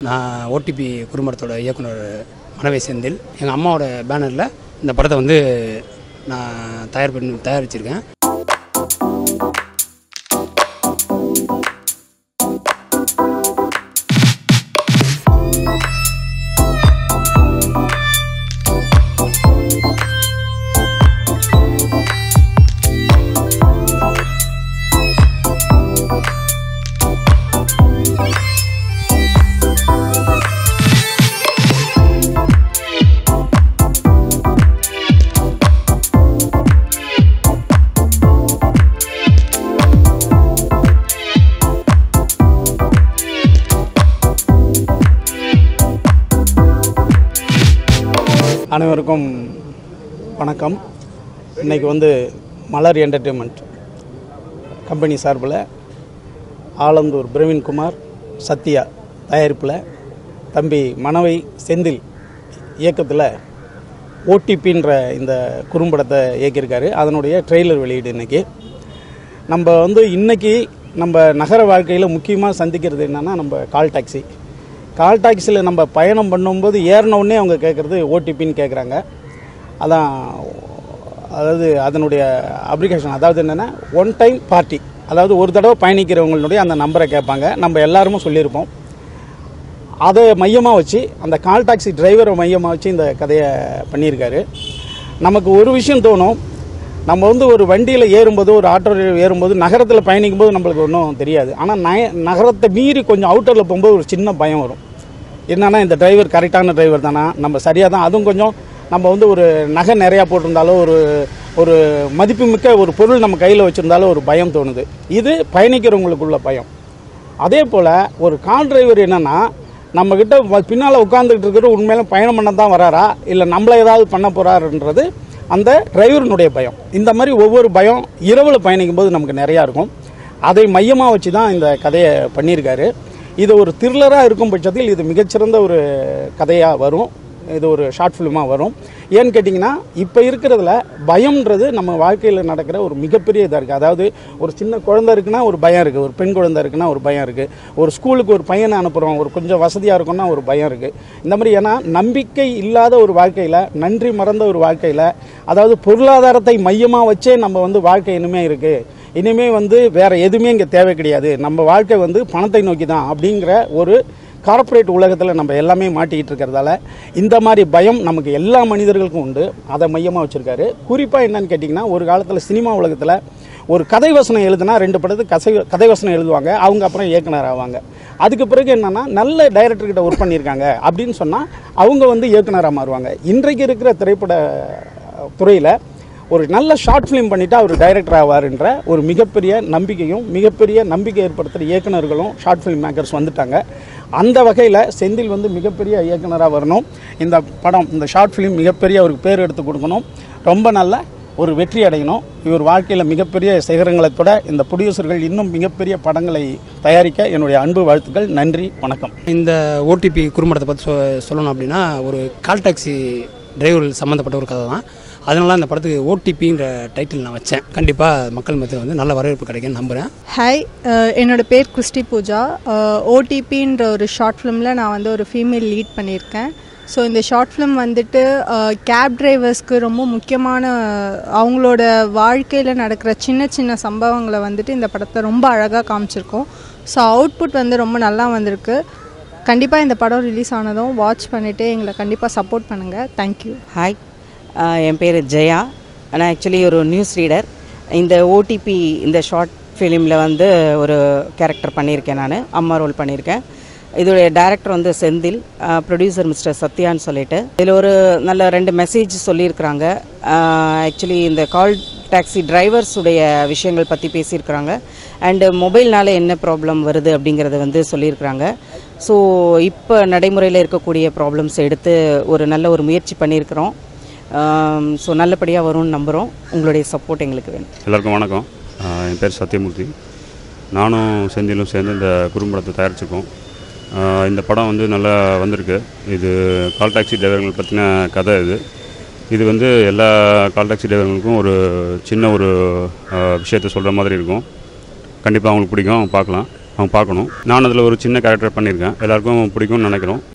நான் ஓடிபி குறும்படத்தோட இயக்குனர் மனவை செந்தில். எங்கள் அம்மாவோட பேனரில் இந்த படத்தை வந்து நான் தயாரிச்சிருக்கேன். அனைவருக்கும் வணக்கம். இன்றைக்கி வந்து மலர் என்டர்டெயின்மெண்ட் கம்பெனி சார்பில் ஆலந்தூர் பிரவீன்குமார் சத்யா தயாரிப்பில் தம்பி மனவை செந்தில் இயக்கத்தில் ஓடிபின்ற இந்த குறும்படத்தை இயக்கியிருக்காரு. அதனுடைய ட்ரெய்லர் வெளியீடு இன்றைக்கி. நம்ம வந்து இன்றைக்கி நம்ம நகர வாழ்க்கையில் முக்கியமாக சந்திக்கிறது என்னென்னா நம்ம கால் டாக்ஸியில் நம்ம பயணம் பண்ணும்போது ஏறினவுடனே அவங்க கேட்குறது ஓடிபின்னு கேட்குறாங்க. அதாவது அதனுடைய அப்ளிகேஷன், அதாவது என்னென்னா ஒன் டைம் பார்ட்டி, அதாவது ஒரு தடவை பயணிக்கிறவங்களுடைய அந்த நம்பரை கேட்பாங்க. நம்ம எல்லாருமே சொல்லியிருப்போம். அதை மையமாக வச்சு, அந்த கால் டாக்ஸி டிரைவரை மையமாக வச்சு இந்த கதையை பண்ணியிருக்காரு. நமக்கு ஒரு விஷயம் தோணும், நம்ம வந்து ஒரு வண்டியில் ஏறும்போது, ஒரு ஆட்டோ ஏறும்போது, நகரத்தில் பயணிக்கும்போது நம்மளுக்கு ஒன்றும் தெரியாது. ஆனால் நகரத்தை மீறி கொஞ்சம் அவுட்டரில் போகும்போது ஒரு சின்ன பயம் வரும். என்னென்னா இந்த டிரைவர் கரெக்டான டிரைவர் தானா, நம்ம சரியாக தான், அதுவும் கொஞ்சம் நம்ம வந்து ஒரு நகை நிறையா போட்டிருந்தாலோ, ஒரு மதிப்புமிக்க ஒரு பொருள் நம்ம கையில் வச்சுருந்தாலும் ஒரு பயம் தோணுது. இது பயணிக்கிறவங்களுக்குள்ள பயம். அதே போல் ஒரு கார் டிரைவர் என்னென்னா, நம்மக்கிட்ட பின்னால் உட்காந்துக்கிட்டு இருக்கிற உண்மையில பயணம் பண்ண தான் வராரா, இல்லை நம்மளை ஏதாவது பண்ண போகிறாருன்றது அந்த டிரைவருடைய பயம். இந்த மாதிரி ஒவ்வொரு பயம் இரவில் பயணிக்கும் போது நமக்கு நிறையா இருக்கும். அதை மையமாக வச்சு தான் இந்த கதையை பண்ணியிருக்காரு. இது ஒரு த்ரில்லராக இருக்கும் பட்சத்தில் இது மிகச்சிறந்த ஒரு கதையாக வரும். இது ஒரு ஷார்ட் ஃபிலிமாக வரும். ஏன்னு கேட்டிங்கன்னா, இப்போ இருக்கிறதுல பயம்ன்றது நம்ம வாழ்க்கையில் நடக்கிற ஒரு மிகப்பெரிய இதாக இருக்குது. அதாவது ஒரு சின்ன குழந்தை இருக்குன்னா ஒரு பயம் இருக்குது, ஒரு பெண் குழந்தை இருக்குன்னா ஒரு பயம் இருக்குது, ஒரு ஸ்கூலுக்கு ஒரு பையனை அனுப்புகிறோம், ஒரு கொஞ்சம் வசதியாக இருக்குன்னா ஒரு பயம் இருக்குது. இந்த மாதிரி ஏன்னா நம்பிக்கை இல்லாத ஒரு வாழ்க்கையில், நன்றி மறந்த ஒரு வாழ்க்கையில், அதாவது பொருளாதாரத்தை மையமாக வச்சே நம்ம வந்து வாழ்க்கை இனிமேல் இருக்குது, இனிமேல் வந்து வேறு எதுவுமே இங்கே தேவை கிடையாது, நம்ம வாழ்க்கை வந்து பணத்தை நோக்கி தான் அப்படிங்கிற ஒரு கார்ப்பரேட் உலகத்தில் நம்ம எல்லாமே மாட்டிக்கிட்டு இருக்கிறதால இந்த மாதிரி பயம் நமக்கு எல்லா மனிதர்களுக்கும் உண்டு. அதை மையமாக வச்சுருக்காரு. குறிப்பாக என்னன்னு கேட்டிங்கன்னா, ஒரு காலத்தில் சினிமா உலகத்தில் ஒரு கதை வசனம் எழுதுனா 2 படத்துக்கு கதை வசனம் எழுதுவாங்க, அவங்க அப்புறம் இயக்குனர் ஆவாங்க. அதுக்கு பிறகு என்னென்னா, நல்ல டைரக்டர்கிட்ட ஒர்க் பண்ணியிருக்காங்க அப்படின்னு சொன்னால் அவங்க வந்து இயக்குனராக மாறுவாங்க. இன்றைக்கு இருக்கிற திரைப்பட துறையில் ஒரு நல்ல ஷார்ட் ஃபிலிம் பண்ணிவிட்டு அவர் டைரக்டர் ஆவார்ன்ற ஒரு மிகப்பெரிய நம்பிக்கை ஏற்படுத்துகிற இயக்குநர்களும் ஷார்ட் ஃபிலிம் மேக்கர்ஸ் வந்துட்டாங்க. அந்த வகையில் செந்தில் வந்து மிகப்பெரிய இயக்குனராக வரணும். இந்த படம், இந்த ஷார்ட் ஃபிலிம் மிகப்பெரிய அவருக்கு பேர் எடுத்து கொடுக்கணும், ரொம்ப நல்ல ஒரு வெற்றி அடையணும். இவர் வாழ்க்கையில் மிகப்பெரிய சிகரங்களை தொட இந்த ப்ரொடியூசர்கள் இன்னும் மிகப்பெரிய படங்களை தயாரிக்க என்னுடைய அன்பு வாழ்த்துக்கள். நன்றி, வணக்கம். இந்த ஓடிபி குறும்படத்தை பற்றி சொல்லணும் அப்படின்னா, ஒரு கால் டாக்ஸி டிரைவர் சம்மந்தப்பட்ட ஒரு கதை தான். அதனால அந்த படத்துக்கு ஓடிபின்ற டைட்டில் நான் வச்சேன். கண்டிப்பாக மக்கள் மத்தியில் வந்து நல்ல வரவேற்பு கிடைக்குன்னு நம்புகிறேன். ஹாய், என்னோடய பேர் கிறிஸ்டி பூஜா. ஓடிபின்ற ஒரு ஷார்ட் ஃபிலிமில் நான் வந்து ஒரு ஃபீமேல் லீட் பண்ணியிருக்கேன். ஸோ இந்த ஷார்ட் ஃபிலிம் வந்துட்டு கேப் டிரைவர்ஸ்க்கு ரொம்ப முக்கியமான அவங்களோட வாழ்க்கையில் நடக்கிற சின்ன சின்ன சம்பவங்களை வந்துட்டு இந்த படத்தை ரொம்ப அழகாக காமிச்சிருக்கோம். ஸோ அவுட்புட் வந்து ரொம்ப நல்லா வந்திருக்கு. கண்டிப்பாக இந்த படம் ரிலீஸ் ஆனதும் வாட்ச் பண்ணிவிட்டு எங்களை கண்டிப்பாக சப்போர்ட் பண்ணுங்கள். தேங்க்யூ. ஹாய், என் பேர் ஜெயா. நான் ஆக்சுவலி ஒரு நியூஸ் ரீடர். இந்த ஓடிபி இந்த ஷார்ட் ஃபிலிமில் வந்து ஒரு கேரக்டர் பண்ணியிருக்கேன். நான் அம்மா ரோல் பண்ணியிருக்கேன். இதோடைய டைரக்டர் வந்து செந்தில், ப்ரொடியூசர் மிஸ்டர் சத்யான்னு சொல்லிட்டு. இதில் ஒரு நல்ல 2 மெசேஜ் சொல்லியிருக்கிறாங்க. ஆக்சுவலி இந்த கால் டாக்ஸி டிரைவர்ஸுடைய விஷயங்கள் பற்றி பேசியிருக்கிறாங்க. அண்டு மொபைல்னால என்ன ப்ராப்ளம் வருது அப்படிங்கிறத வந்து சொல்லியிருக்கிறாங்க. ஸோ இப்போ நடைமுறையில் இருக்கக்கூடிய ப்ராப்ளம்ஸ் எடுத்து ஒரு நல்ல ஒரு முயற்சி பண்ணியிருக்கிறோம். ஸோ நல்லபடியாக வரும்னு நம்புகிறோம். உங்களுடைய சப்போர்ட் எங்களுக்கு வேணும். எல்லாருக்கும் வணக்கம். என் பேர் சத்யமூர்த்தி. நானும் செந்திலும் சேர்ந்து இந்த குறும்படத்தை தயாரிச்சிருக்கோம். இந்த படம் வந்து நல்லா வந்திருக்கு. இது கால் டாக்ஸி டிரைவர்கள் பற்றின கதை. இது வந்து எல்லா கால் டாக்ஸி டிரைவர்களுக்கும் ஒரு சின்ன ஒரு விஷயத்தை சொல்கிற மாதிரி இருக்கும். கண்டிப்பாக அவங்களுக்கு பிடிக்கும், பார்க்கலாம். அவங்க பார்க்கணும். நான் அதில் ஒரு சின்ன கேரக்டர் பண்ணியிருக்கேன், எல்லாருக்கும் பிடிக்கும்னு நினைக்கிறோம்.